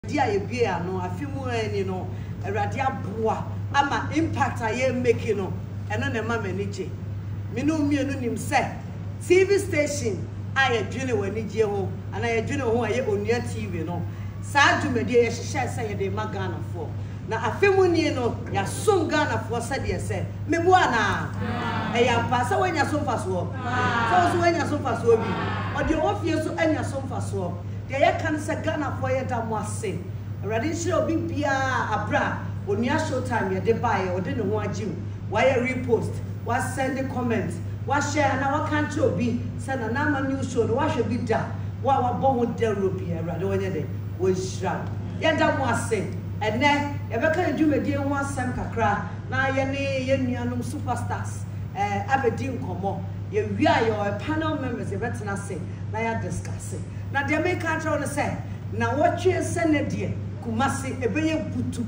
Dia ye bia no afimu ani no awrade aboa ama impact aye make no eno na ma manage me no mienu nim se TV station aye dwene wani je ho ana ye dwene ho aye onua TV no saa dwumade ye hye se ye de magana fo na afimu ni no ya som Ghana fo se de se me bo ana ya pasa wanya som faso so wanya som faso bi o de ofie so anya som faso de ye kan se Ghana fo ye da mo ase already show bi bia abra onua show time ye de buy o de ne ho agim why repost why send the comments why share na wa kan to bi se na na ma news show no wa hwe bi da wa bo ho da robi already wonye de wo shira ye da mo ase ene ye be kan dwumadi ho asem kakra na ye ne ye nuanom superstars abedi nkomo ye wia your panel members ye betena say na ya discuss na de make control no say na watwe senedie kumasi ebeye butu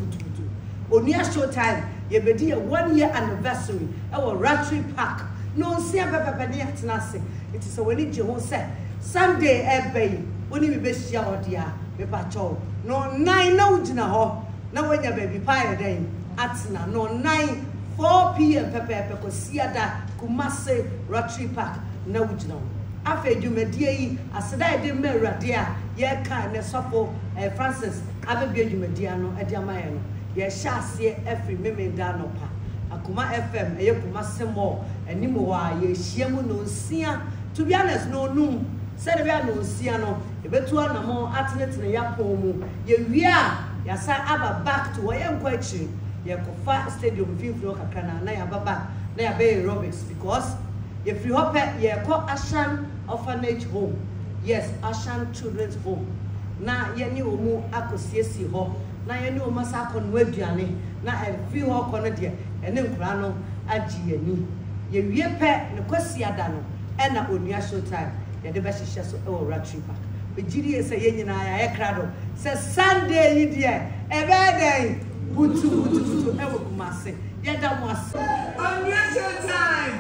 onua show time ye bedi a 1 year anniversary our Rotary Park no see pepe ne atena say it is when it je ho say Sunday ebey oni bi be hia odia me pa cho no 9 na ugina ho na wanya baby pie den atena no 9 4 p.m. pepe ko siada kumasi Rotary Park na ugina ho afa dwumadie yi aseda de mewrade a ye kan ne sofo Francis abebia dwumadie no e de amaye no ye hyase every memenda no pa akuma FM ye kuma semo animo wa ye hyiamu no nsia to be honest no num said we no nsia no e betu anamo atletene yapon mu ye wia ya sa aba back to ye nkwa akiri ye kofa stadium fiflo kakana na ya baba na ya be aerobics because ye free hope ye ko Ashan orphanage home yes Ashan children's home na ye ni omu akosiesi ho na ye ni omu sakon waduane na free ho kono de ene nkura no agi ani ye wie pe ne kwasiada no e na onua show time ye de be hihye so e wo Rotary Park be giri se ye nyina ya ye krado se Sunday yi de e be den butu e wo kumase ye da mo ase onua show time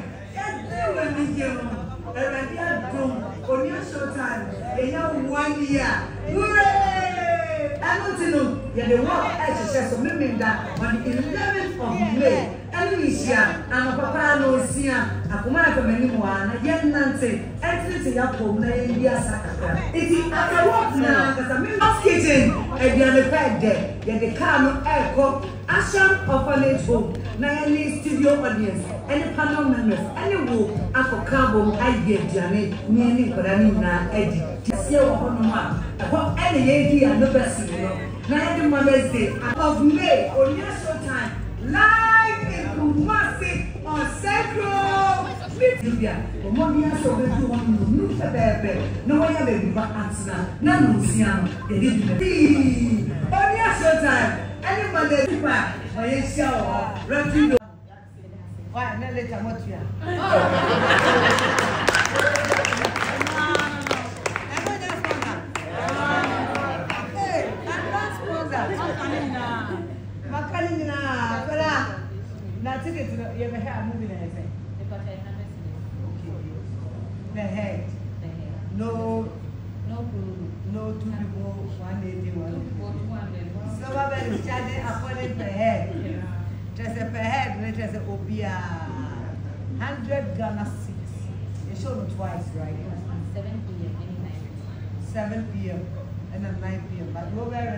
onua show time ye ya 1 year hooray anotino ye the work exercise so memenda on the 11th of May Eluisia and papa no sia akoma na famani mo ana ye nante exit ya pom na ye bia sakaka iti aka work na kasa members kitchen e bia the pet there ye the car no eko Ashan orphanage home na ye studio audience any panel members any wo akokabo idea diane ni ni koda ni na edi tie wo hono ma ho any ye di anniversary no na ye the Mother's Day of May onua show time live in Kumasi on Central Libya. Omonia so be do one no bebe no way baby ba answer na no siam ye did me onia show time any Mother's Day or ye show Rotary why na later what you na ticket you be here moving and say the head no two people 180 so what is charging according per head just a per head and just a obia 100 Ghana cedis you show me twice right 7 p.m. any night 7 p.m. and then 9 p.m. but go very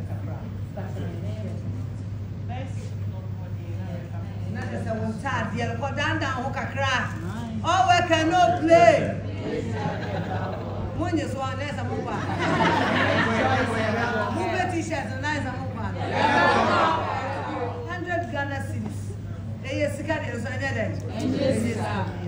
not as a one time, the other down hookah craft. Oh, we cannot play. One is one, there's a mobile. Move t-shirts and nice mobile. 100 Ghana cedis. They are sick at it.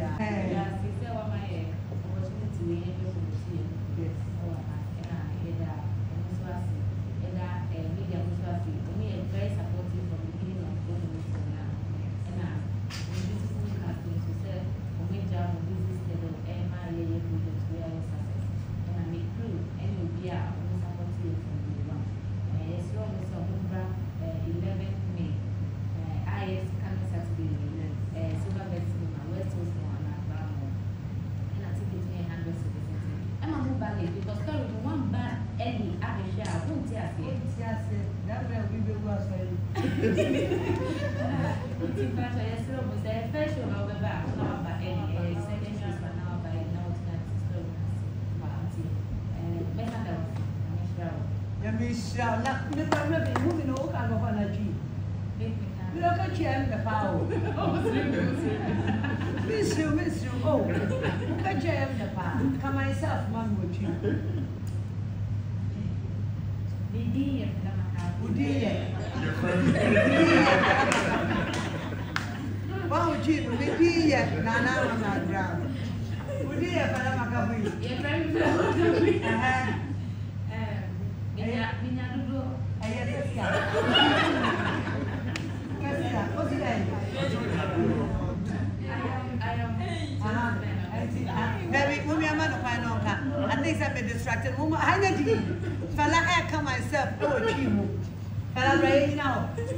Michelle, not the woman who can go on a G. Look at you and the power. Miss you, oh, look at you and the power. Come myself, man, with you. Wow, Jim, we did Nana on our ground. We did Fella Makafui. I think I'm distracted. I need Fella, I come myself. Oh, Chimu. Fella, right now.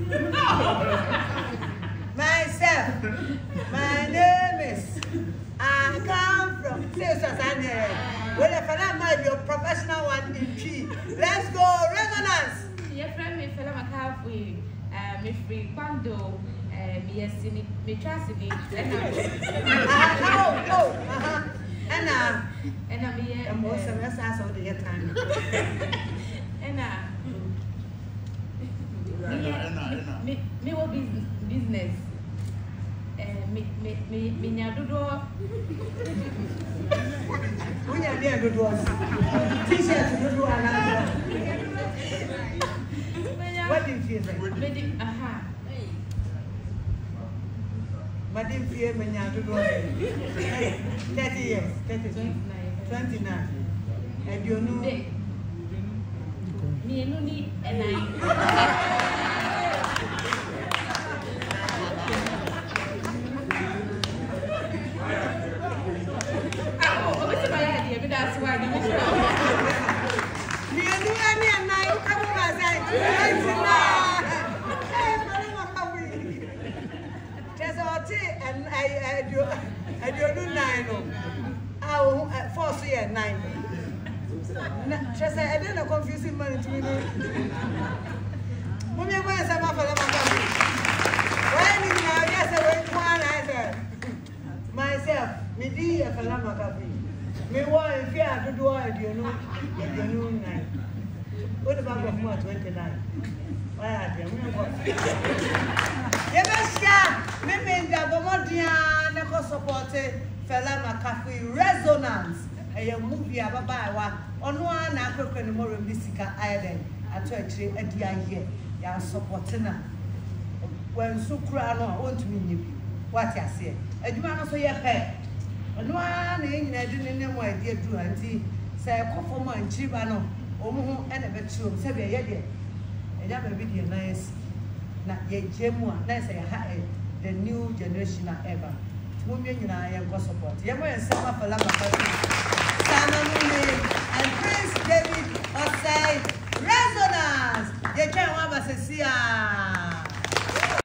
Myself. My name is. I come from Sasania. Well, if I might be a professional one in G. Let's go, resonance. Your friend, me Fella Makafui, me free Quando, me yes, me trust me. And I'm here. And most of us are all the time. And me will business. Me nyadudo. We are there to do T-shirt to do another. What do you feel? Madam Fear Menyadudo. 30 years. 29. And you know. Me no need and I. That's why you do any and I come over there's a tea and I do 9. I'll force you at 9. Just I didn't confusing money to me. When you went some of them, when you now, yes, I went one, I said, myself, me dear Fella Makafui. Me want if you have to do all you know 9. What about 29? Why are you? Yes, me mean that Bomodia support Fella Makafui resonance. A movie about on one African more Mystica Island at actually a dear year. You are supporting her. When Sukrano won't mean you. What I say? A man also your pet. No one in I didn't know my dear Drew auntie say a couple more in Chibano, or and a bedroom, say a year. And that may be the nice, not yet Jemua, nice the new generation ever. Women and I am support. You were a summer for Lama.